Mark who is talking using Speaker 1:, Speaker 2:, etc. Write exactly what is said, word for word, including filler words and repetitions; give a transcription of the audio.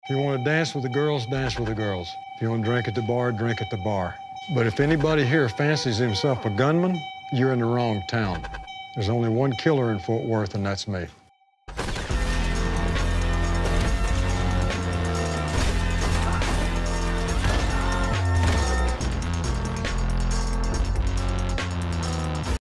Speaker 1: If you want to dance with the girls, dance with the girls. If you want to drink at the bar, drink at the bar. But if anybody here fancies himself a gunman, you're in the wrong town. There's only one killer in Fort Worth, and that's me.